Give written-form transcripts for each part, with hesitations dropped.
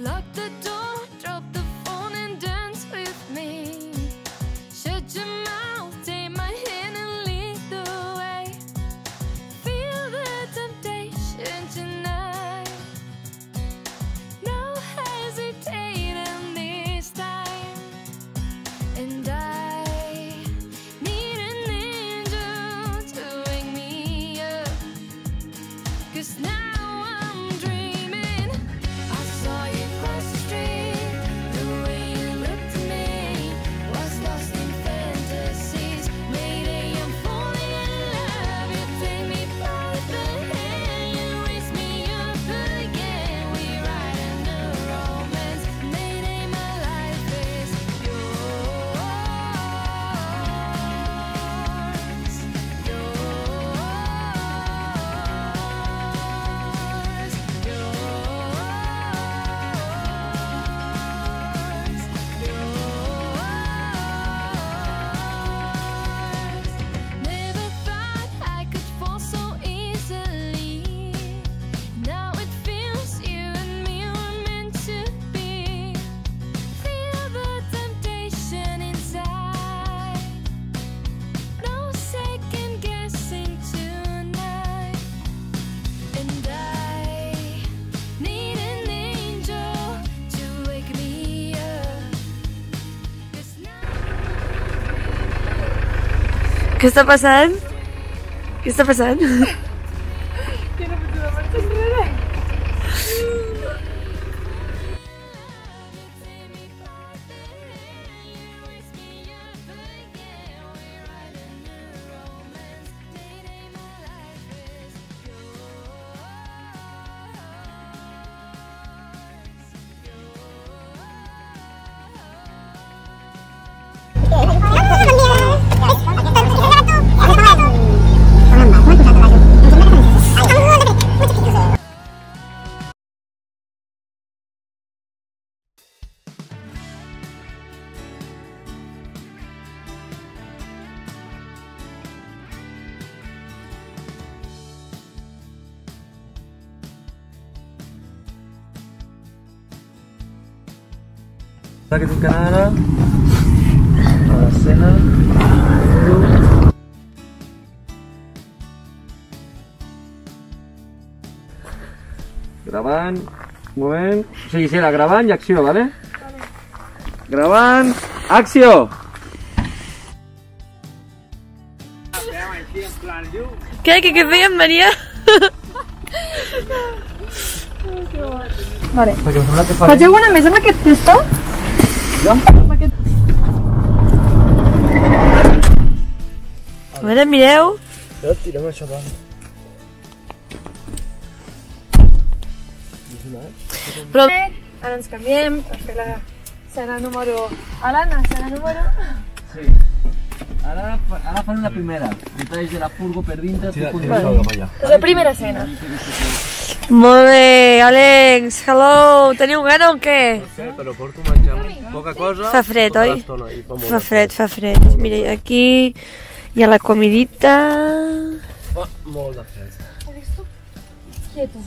Lock the door, drop the phone and dance with me. Shut your mouth, take my hand and lead the way. Feel the temptation tonight. No hesitating this time. And I need an angel to wake me up. 'Cause now Què està passant? Què està passant? Que no puc donar marxa enrere. Que tinc que anar ara a l'escena. Gravant, un moment. O sigui, serà gravant i acció, vale? Gravant, acció! Què feien, Maria? Vale. Perquè em sembla que fa... Faig alguna més amb aquest testo? Ja? A veure, mireu. Ja, tirem això davant. Però... Ara ens canviem per fer la escena número... Alana, escena número... Sí. Ara fan una primera. Detalls de la furgo per dintre. La primera escena. Molt bé, Àlex, hello, teniu gana o què? Sí, però porto menjant poca cosa. Fa fred, tota oi? l'estona i fa molt Fa fred, fa fred. Mira, aquí hi ha la comidita. Fa molt de fred. Quieto.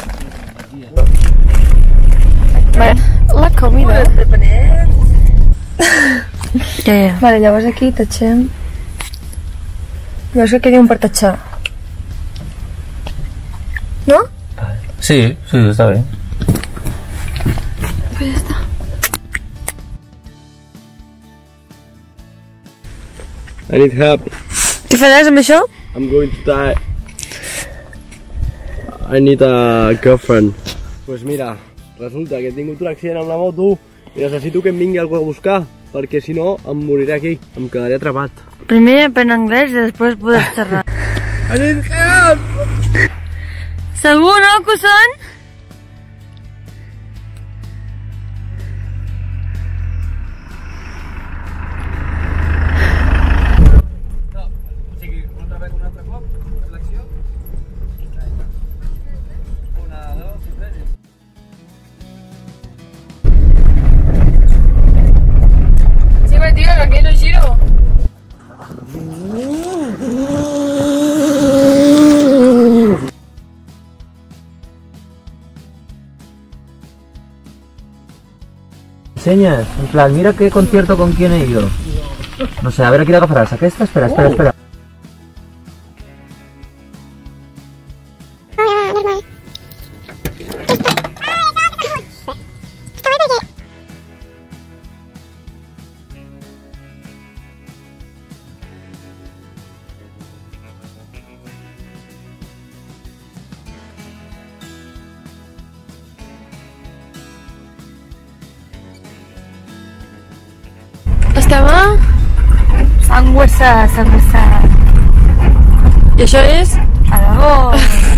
Vale, la comida. Vale, llavors aquí tatxem. Llavors què diuen per tatxar? No? Sí, sí, està bé. Pues ja està. I need help. Què faràs amb això? I'm going to die. I need a girlfriend. Pues mira, resulta que he tingut un accident amb la moto i necessito que em vingui algú a buscar, perquè si no em moriré aquí, em quedaré atrapat. Primer aprèn anglès i després podes xerrar. I need help! Segur, no, que ho són? O sigui, un altre cop, reflexió. Una, dos i tres. Sí, me tio, que aquí no giro. enseñes? En plan, mira qué concierto con quién he ido. No sé, a ver, quina agafaràs? Aquesta? Espera, espera, espera. Estem a... Sangüesa. I això és? Aragó.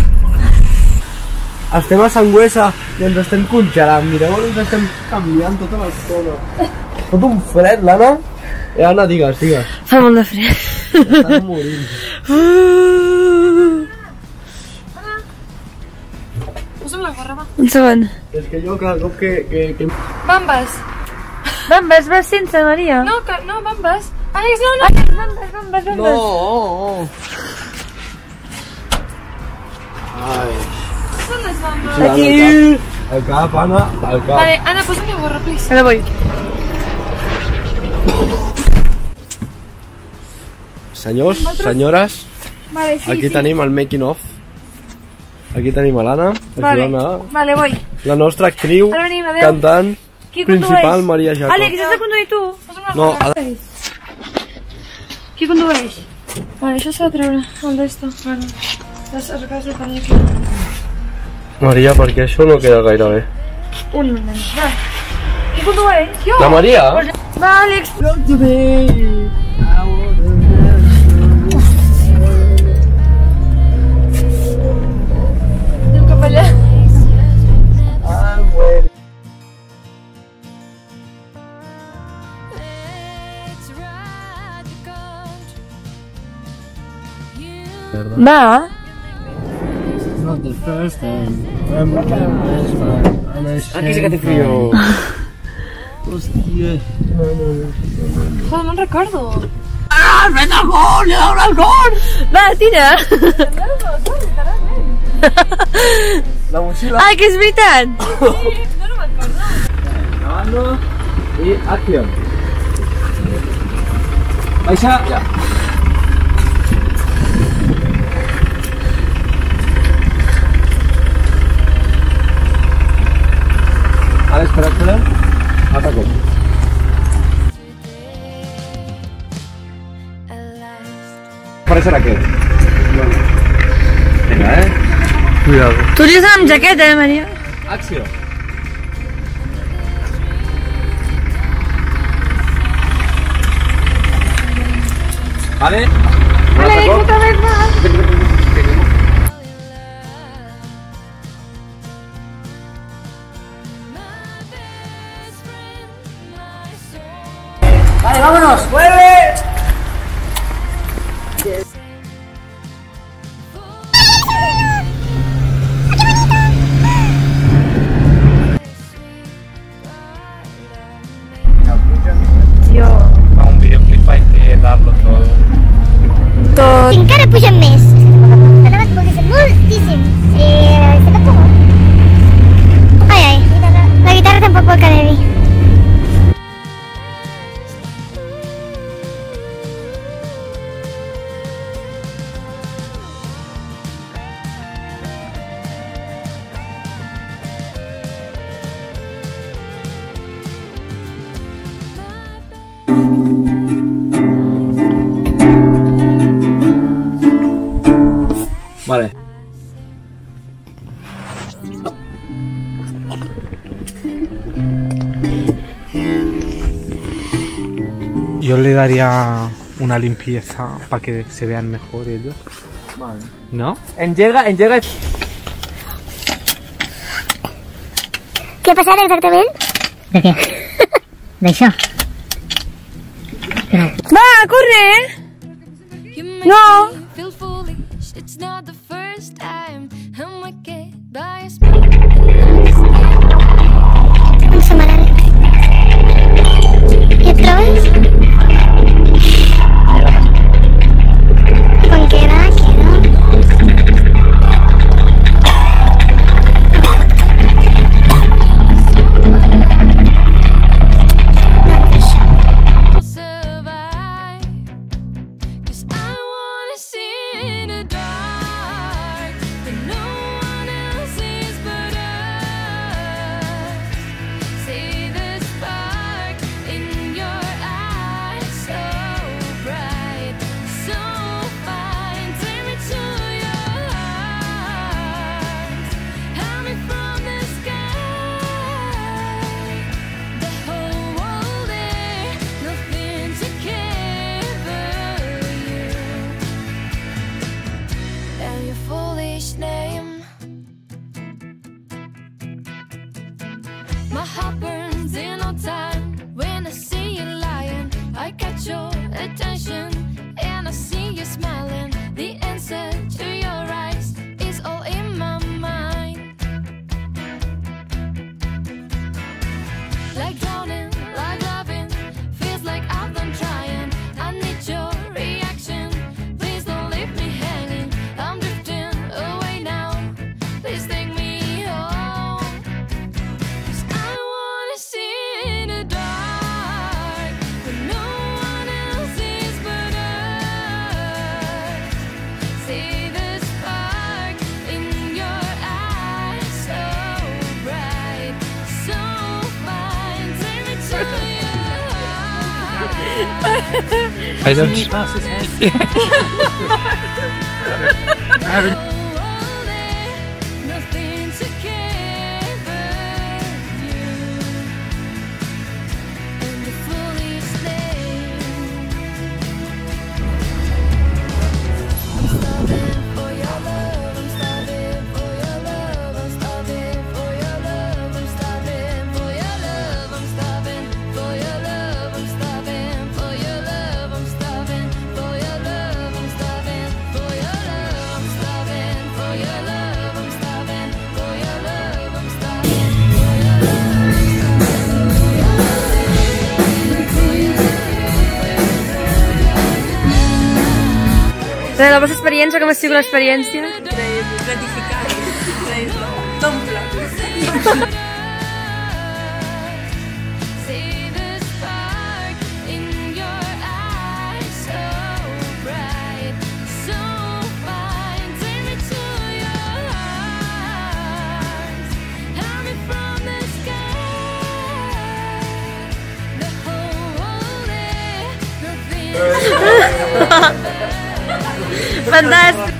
Estem a Sangüesa i ens estem congelant. Mireu, ens estem canviant tota l'estona. Tot un fred, l'Anna. Anna, digues. Fa molt de fred. Estàs morint. Posa'm la gorra, va. Un segon. És que jo cada cop que... Bambes. Bambes, vas sense, Maria. No, bambes. Àlex, no. Bambes. No. Ai. Són les bambes. Aquí. El cap, Anna, el cap. Vale, Anna, posa'm la gorra, please. Ara voy. Senyors, senyores, Vale, sí, aquí sí. tenim el making of. Aquí tenim a l'Anna, Vale, voy. la nostra actriu, Ara venim, adeu. cantant, Qui principal, condueix? Maria Jacob. Àlex, has de conduir tu. No, ha de... Qui condueix? Vale, això s'ha de treure, el d'esto. Vale. Les arcades de tenir aquí. Maria, perquè això no queda gaire bé. Un moment. Va. Qui condueix? Jo. La Maria? Va, Àlex. Anem cap allà. Let's ride the country. Va. Not the first time. Aquí sí que té frío. Hòstia. Joder, no en recordo. Va, tira. La mochila. Ai, que és veritat. Grabando y acción. Baixa, ya. Vale, espera. Ataco. Aparecer aquest. Vinga, Cuidado. Tu ries amb jaqueta, Maria? Acció. Vale. Àlex, otra vez más. Vale, vámonos. ¡Mueve! Fa un videoclip hay que darlo todo. Tot. Encara pugen més. Anaves moltíssim. Se pot com? Ai. La guitarra tampoc vol quedar bé. Vale. Yo le daría una limpieza para que se vean mejor ellos. Vale. ¿No? Engega. Què ha passat exactament? De què? D'això. Va, corre. You make No. me feel foolish. It's not the first time. I'm wicked by a smile. On som ara? I et trobes? Com queda? I don't... Nothing together, you and the foolish name. I'm starving for your love. I'm starving for your love. I'm starving for your love. I'm starving for your love. I'm starving for your love. I'm starving for your love. I'm starving for your love. I'm starving for your love. I'm starving for your love. I'm starving for your love. I'm starving for your De la vostra experiència, com ha sigut l'experiència? Gratificant. T'omple. See the spark in your eyes, so bright, so fine. Take me to your arms, held me from the sky. The whole day, nothing. Fantàstic!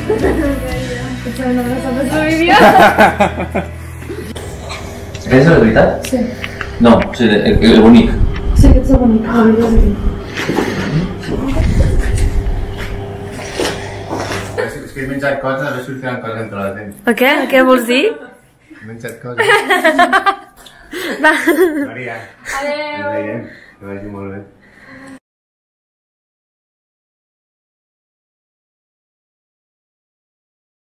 Aquest és el de veritat? Sí. No, o sigui, el bonic. Sí, aquest és el bonic. La veritat és És que he menjat coses, a veure si us tenen coses entre la dent. Què? Què vols dir? He menjat coses. Va. Maria. Adéu. Que vagi molt bé.